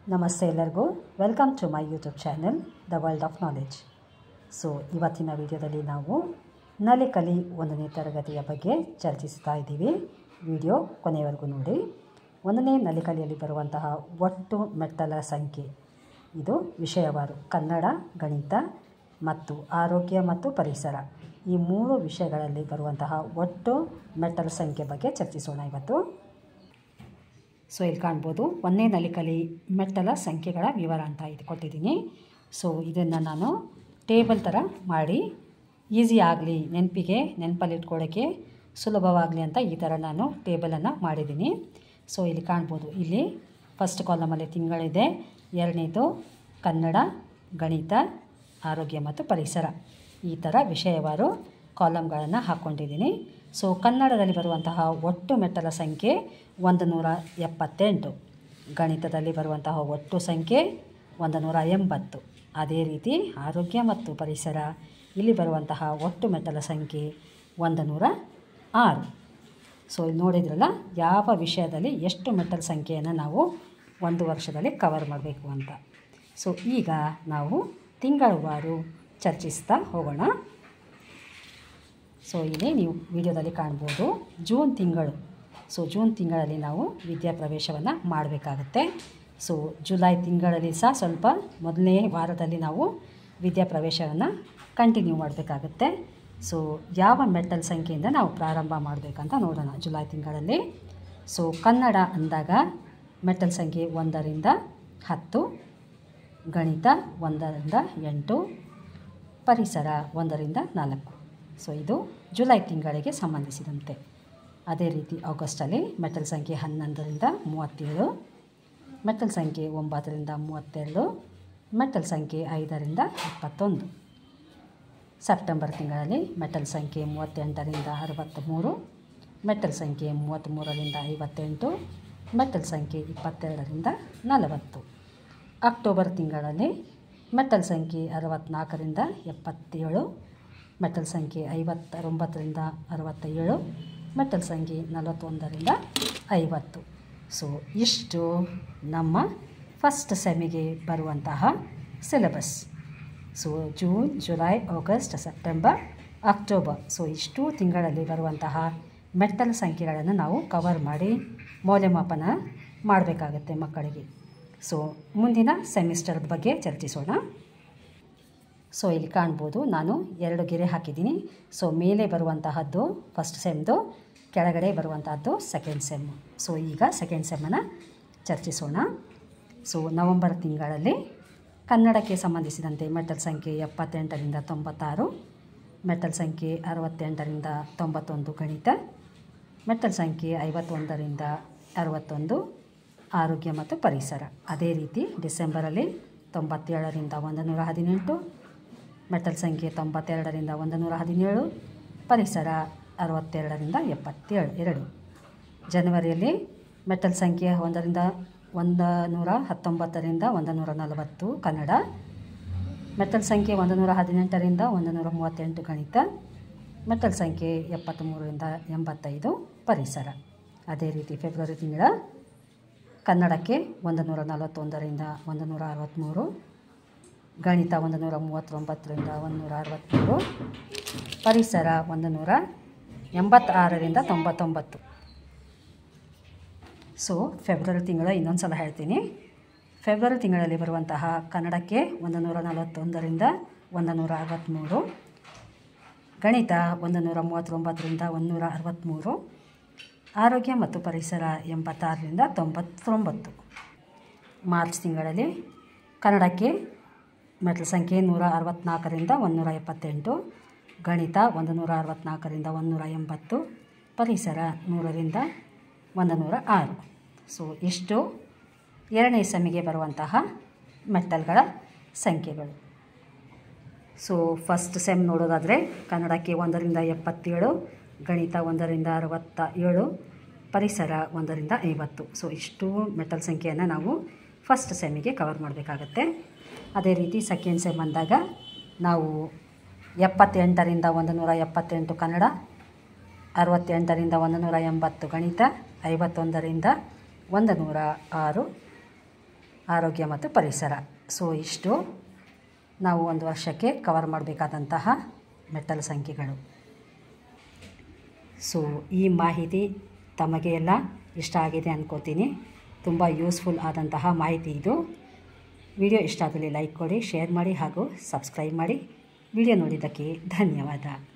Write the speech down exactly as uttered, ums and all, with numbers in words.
ನಮಸ್ತೆ ಎಲ್ಲರಿಗೂ welcome to my YouTube channel the world of knowledge. So ಇವತ್ತಿನ ವಿಡಿಯೋದಲ್ಲಿ ನಾವು ನಲಿಕಲಿ ಒಂದನೇ ತರಗತಿಯ ಬಗ್ಗೆ ಚರ್ಚಿಸ್ತಾ ಇದ್ದೀವಿ. ವಿಡಿಯೋ ಕೊನೆಯವರೆಗೂ ನೋಡಿ. ಒಂದನೇ ನಲಿಕಲಿಯಲ್ಲಿ ಬರುವಂತಹ ಒಟ್ಟು ಮೆಟ್ಟಲ ಸಂಖ್ಯೆ, ಇದು ವಿಷಯವಾರು ಕನ್ನಡ, ಗಣಿತ ಮತ್ತು ಆರೋಗ್ಯ ಮತ್ತು ಪರಿಸರ, ಈ ಮೂರು ವಿಷಯಗಳಲ್ಲಿ ಬರುವಂತಹ ಒಟ್ಟು ಮೆಟ್ಟಲ ಸಂಖ್ಯೆ ಬಗ್ಗೆ ಚರ್ಚಿಸೋಣ ಇವತ್ತು. ಸೊ ಇಲ್ಲಿ ಕಾಣ್ಬೋದು ಒಂದನೇ ನಲಿಕಲಿ ಮೆಟ್ಟಲ ಸಂಖ್ಯೆಗಳ ವಿವರ ಅಂತ ಇದು ಕೊಟ್ಟಿದ್ದೀನಿ. ಸೊ ಇದನ್ನು ನಾನು ಟೇಬಲ್ ಥರ ಮಾಡಿ ಈಸಿ ಆಗಲಿ, ನೆನಪಿಗೆ ನೆನಪಲ್ಲಿ ಇಟ್ಕೊಳ್ಳೋಕ್ಕೆ ಸುಲಭವಾಗಲಿ ಅಂತ ಈ ಥರ ನಾನು ಟೇಬಲನ್ನು ಮಾಡಿದ್ದೀನಿ. ಸೊ ಇಲ್ಲಿ ಕಾಣ್ಬೋದು, ಇಲ್ಲಿ ಫಸ್ಟ್ ಕಾಲಮಲ್ಲಿ ತಿಂಗಳಿದೆ, ಎರಡನೇದು ಕನ್ನಡ, ಗಣಿತ, ಆರೋಗ್ಯ ಮತ್ತು ಪರಿಸರ, ಈ ಥರ ವಿಷಯವಾರು ಕಾಲಮ್ಗಳನ್ನು ಹಾಕ್ಕೊಂಡಿದ್ದೀನಿ. ಸೊ ಕನ್ನಡದಲ್ಲಿ ಬರುವಂತಹ ಒಟ್ಟು ಮೆಟ್ಟಲ ಸಂಖ್ಯೆ ಒಂದು ನೂರ ಎಪ್ಪತ್ತೆಂಟು, ಗಣಿತದಲ್ಲಿ ಬರುವಂತಹ ಒಟ್ಟು ಸಂಖ್ಯೆ ಒಂದು ನೂರ ಎಂಬತ್ತು, ಅದೇ ರೀತಿ ಆರೋಗ್ಯ ಮತ್ತು ಪರಿಸರ ಇಲ್ಲಿ ಬರುವಂತಹ ಒಟ್ಟು ಮೆಟ್ಟಲ ಸಂಖ್ಯೆ ಒಂದು ನೂರ ಆರು. ಸೊ ಇಲ್ಲಿ ನೋಡಿದ್ರಲ್ಲ ಯಾವ ವಿಷಯದಲ್ಲಿ ಎಷ್ಟು ಮೆಟ್ಟಲ ಸಂಖ್ಯೆಯನ್ನು ನಾವು ಒಂದು ವರ್ಷದಲ್ಲಿ ಕವರ್ ಮಾಡಬೇಕು ಅಂತ. ಸೊ ಈಗ ನಾವು ತಿಂಗಳವಾರು ಚರ್ಚಿಸ್ತಾ ಹೋಗೋಣ. ಸೊ ಇಲ್ಲಿ ನೀವು ವಿಡಿಯೋದಲ್ಲಿ ಕಾಣ್ಬೋದು ಜೂನ್ ತಿಂಗಳು. ಸೊ ಜೂನ್ ತಿಂಗಳಲ್ಲಿ ನಾವು ವಿದ್ಯಾಪ್ರವೇಶವನ್ನು ಮಾಡಬೇಕಾಗತ್ತೆ. ಸೊ ಜುಲೈ ತಿಂಗಳಲ್ಲಿ ಸಹ ಸ್ವಲ್ಪ ಮೊದಲನೇ ವಾರದಲ್ಲಿ ನಾವು ವಿದ್ಯಾಪ್ರವೇಶವನ್ನು ಕಂಟಿನ್ಯೂ ಮಾಡಬೇಕಾಗತ್ತೆ. ಸೊ ಯಾವ ಮೆಟ್ಟಲ ಸಂಖ್ಯೆಯಿಂದ ನಾವು ಪ್ರಾರಂಭ ಮಾಡಬೇಕಂತ ನೋಡೋಣ ಜುಲೈ ತಿಂಗಳಲ್ಲಿ. ಸೊ ಕನ್ನಡ ಅಂದಾಗ ಮೆಟ್ಟಲ ಸಂಖ್ಯೆ ಒಂದರಿಂದ ಹತ್ತು, ಗಣಿತ ಒಂದರಿಂದ ಎಂಟು, ಪರಿಸರ ಒಂದರಿಂದ ನಾಲ್ಕು. ಸೊ ಇದು ಜುಲೈ ತಿಂಗಳಿಗೆ ಸಂಬಂಧಿಸಿದಂತೆ. ಅದೇ ರೀತಿ ಆಗಸ್ಟಲ್ಲಿ ಮೆಟ್ಟಲ ಸಂಖ್ಯೆ ಹನ್ನೊಂದರಿಂದ ಮೂವತ್ತೇಳು, ಮೆಟ್ಟಲ ಸಂಖ್ಯೆ ಒಂಬತ್ತರಿಂದ ಮೂವತ್ತೆರಡು, ಮೆಟ್ಟಲ ಸಂಖ್ಯೆ ಐದರಿಂದ ಇಪ್ಪತ್ತೊಂದು. ಸೆಪ್ಟೆಂಬರ್ ತಿಂಗಳಲ್ಲಿ ಮೆಟ್ಟಲ ಸಂಖ್ಯೆ ಮೂವತ್ತೆಂಟರಿಂದ ಅರವತ್ತ್ಮೂರು, ಮೆಟ್ಟಲ ಸಂಖ್ಯೆ ಮೂವತ್ತ್ಮೂರರಿಂದ ಐವತ್ತೆಂಟು, ಮೆಟ್ಟಲ ಸಂಖ್ಯೆ ಇಪ್ಪತ್ತೆರಡರಿಂದ ನಲವತ್ತು. ಅಕ್ಟೋಬರ್ ತಿಂಗಳಲ್ಲಿ ಮೆಟ್ಟಲ ಸಂಖ್ಯೆ ಅರವತ್ತ್ನಾಲ್ಕರಿಂದ ಎಪ್ಪತ್ತೇಳು, ಮೆಟ್ಟಲ ಸಂಖ್ಯೆ ಐವತ್ತೊಂಬತ್ತರಿಂದ ಅರವತ್ತೇಳು, ಮೆಟ್ಟಲ ಸಂಖ್ಯೆ ನಲವತ್ತೊಂದರಿಂದ ಐವತ್ತು. ಸೊ ಇಷ್ಟು ನಮ್ಮ ಫಸ್ಟ್ ಸೆಮಿಗೆ ಬರುವಂತಹ syllabus. So June, July, August, September, October, so ಇಷ್ಟು ತಿಂಗಳಲ್ಲಿ ಬರುವಂತಹ ಮೆಟ್ಟಲ ಸಂಖ್ಯೆಗಳನ್ನು ನಾವು ಕವರ್ ಮಾಡಿ ಮೌಲ್ಯಮಾಪನ ಮಾಡಬೇಕಾಗತ್ತೆ ಮಕ್ಕಳಿಗೆ. ಸೊ ಮುಂದಿನ ಸೆಮಿಸ್ಟರ್ದ ಬಗ್ಗೆ ಚರ್ಚಿಸೋಣ. ಸೊ ಇಲ್ಲಿ ಕಾಣ್ಬೋದು ನಾನು ಎರಡು ಗೆರೆ ಹಾಕಿದ್ದೀನಿ. ಸೊ ಮೇಲೆ ಬರುವಂತಹದ್ದು ಫಸ್ಟ್ ಸೆಮ್ದು, ಕೆಳಗಡೆ ಬರುವಂತಹದ್ದು ಸೆಕೆಂಡ್ ಸೆಮ್. ಸೊ ಈಗ ಸೆಕೆಂಡ್ ಸೆಮ್ಮನ್ನು ಚರ್ಚಿಸೋಣ. ಸೊ ನವಂಬರ್ ತಿಂಗಳಲ್ಲಿ ಕನ್ನಡಕ್ಕೆ ಸಂಬಂಧಿಸಿದಂತೆ ಮೆಟ್ಟಲ ಸಂಖ್ಯೆ ಎಪ್ಪತ್ತೆಂಟರಿಂದ ತೊಂಬತ್ತಾರು, ಮೆಟ್ಟಲ ಸಂಖ್ಯೆ ಅರವತ್ತೆಂಟರಿಂದ ತೊಂಬತ್ತೊಂದು ಗಣಿತ, ಮೆಟ್ಟಲ ಸಂಖ್ಯೆ ಐವತ್ತೊಂದರಿಂದ ಅರವತ್ತೊಂದು ಆರೋಗ್ಯ ಮತ್ತು ಪರಿಸರ. ಅದೇ ರೀತಿ ಡಿಸೆಂಬರಲ್ಲಿ ತೊಂಬತ್ತೇಳರಿಂದ ಒಂದು ನೂರ ಹದಿನೆಂಟು, ಮೆಟ್ಟಲ ಸಂಖ್ಯೆ ತೊಂಬತ್ತೆರಡರಿಂದ ಒಂದು ನೂರ ಹದಿನೇಳು, ಪರಿಸರ ಅರವತ್ತೆರಡರಿಂದ ಎಪ್ಪತ್ತೇಳು ಎರಡು. ಜನವರಿಯಲ್ಲಿ ಮೆಟ್ಟಲ ಸಂಖ್ಯೆ ಒಂದರಿಂದ ಒಂದು ನೂರ ಹತ್ತೊಂಬತ್ತರಿಂದ ಒಂದು ನೂರ ನಲವತ್ತು ಕನ್ನಡ, ಮೆಟ್ಟಲ ಸಂಖ್ಯೆ ಒಂದು ನೂರ ಹದಿನೆಂಟರಿಂದ ಒಂದು ನೂರ ಮೂವತ್ತೆಂಟು ಗಣಿತ, ಮೆಟ್ಟಲ ಸಂಖ್ಯೆ ಎಪ್ಪತ್ತ್ಮೂರರಿಂದ ಎಂಬತ್ತೈದು ಪರಿಸರ. ಅದೇ ರೀತಿ ಫೆಬ್ರವರಿ ತಿಂಗಳ ಕನ್ನಡಕ್ಕೆ ಒಂದು ನೂರ ನಲವತ್ತೊಂದರಿಂದ ಒಂದು ನೂರ ಅರವತ್ತ್ಮೂರು, ಗಣಿತ ಒಂದು ನೂರ ಮೂವತ್ತೊಂಬತ್ತರಿಂದ ಒಂದು ನೂರ ಅರವತ್ತ್ಮೂರು, ಪರಿಸರ ಒಂದು ನೂರ ಎಂಬತ್ತಾರರಿಂದ ತೊಂಬತ್ತೊಂಬತ್ತು. ಸೊ ಫೆಬ್ರವರಿ ತಿಂಗಳ ಇನ್ನೊಂದು ಸಲ ಹೇಳ್ತೀನಿ. ಫೆಬ್ರವರಿ ತಿಂಗಳಲ್ಲಿ ಬರುವಂತಹ ಕನ್ನಡಕ್ಕೆ ಒಂದು ನೂರ ನಲವತ್ತೊಂದರಿಂದ ಒಂದು ನೂರ ಅರವತ್ತ್ಮೂರು, ಗಣಿತ ಒಂದು ನೂರ ಮೂವತ್ತೊಂಬತ್ತರಿಂದ ಒಂದು ನೂರ ಅರವತ್ತ್ಮೂರು, ಆರೋಗ್ಯ ಮತ್ತು ಪರಿಸರ ಎಂಬತ್ತಾರರಿಂದ ತೊಂಬತ್ತೊಂಬತ್ತು. ಮಾರ್ಚ್ ತಿಂಗಳಲ್ಲಿ ಕನ್ನಡಕ್ಕೆ ಮೆಟ್ಟಲ ಸಂಖ್ಯೆ ನೂರ ಅರವತ್ತ್ನಾಲ್ಕರಿಂದ ಒಂದು ನೂರ ಎಪ್ಪತ್ತೆಂಟು, ಗಣಿತ ಒಂದು ನೂರ ಅರವತ್ತ್ನಾಲ್ಕರಿಂದ ಒಂದು ನೂರ ಎಂಬತ್ತು, ಪರಿಸರ ನೂರರಿಂದ ಒಂದು ನೂರ ಆರು. ಸೊ ಇಷ್ಟು ಎರಡನೇ ಸೆಮಿಗೆ ಬರುವಂತಹ ಮೆಟ್ಟಲ್ಗಳ ಸಂಖ್ಯೆಗಳು. ಸೊ ಫಸ್ಟ್ ಸೆಮ್ ನೋಡೋದಾದರೆ ಕನ್ನಡಕ್ಕೆ ಒಂದರಿಂದ ಎಪ್ಪತ್ತೇಳು, ಗಣಿತ ಒಂದರಿಂದ ಅರವತ್ತ ಏಳು, ಪರಿಸರ ಒಂದರಿಂದ ಐವತ್ತು. ಸೊ ಇಷ್ಟು ಮೆಟ್ಟಲ ಸಂಖ್ಯೆಯನ್ನು ನಾವು ಫಸ್ಟ್ ಸೆಮಿಗೆ ಕವರ್ ಮಾಡಬೇಕಾಗತ್ತೆ. ಅದೇ ರೀತಿ ಸೆಕೆಂಡ್ ಸೆಮ್ ಅಂದಾಗ ನಾವು ಎಪ್ಪತ್ತೆಂಟರಿಂದ ಒಂದು ನೂರ ಎಪ್ಪತ್ತೆಂಟು ಕನ್ನಡ, ಅರವತ್ತೆಂಟರಿಂದ ಒಂದು ನೂರ ಎಂಬತ್ತು ಗಣಿತ, ಐವತ್ತೊಂದರಿಂದ ಒಂದು ನೂರ ಆರು ಆರೋಗ್ಯ ಮತ್ತು ಪರಿಸರ. ಸೊ ಇಷ್ಟು ನಾವು ಒಂದು ವರ್ಷಕ್ಕೆ ಕವರ್ ಮಾಡಬೇಕಾದಂತಹ ಮೆಟ್ಟಲು ಸಂಖ್ಯೆಗಳು. ಸೊ ಈ ಮಾಹಿತಿ ತಮಗೆ ಎಲ್ಲ ಇಷ್ಟ ಆಗಿದೆ ಅಂದ್ಕೋತೀನಿ. ತುಂಬ ಯೂಸ್ಫುಲ್ ಆದಂತಹ ಮಾಹಿತಿ ಇದು. ವಿಡಿಯೋ ಇಷ್ಟ ಆದಲ್ಲಿ ಲೈಕ್ ಕೊಡಿ, ಶೇರ್ ಮಾಡಿ ಹಾಗೂ ಸಬ್ಸ್ಕ್ರೈಬ್ ಮಾಡಿ. ವಿಡಿಯೋ ನೋಡಿದ್ದಕ್ಕೆ ಧನ್ಯವಾದ.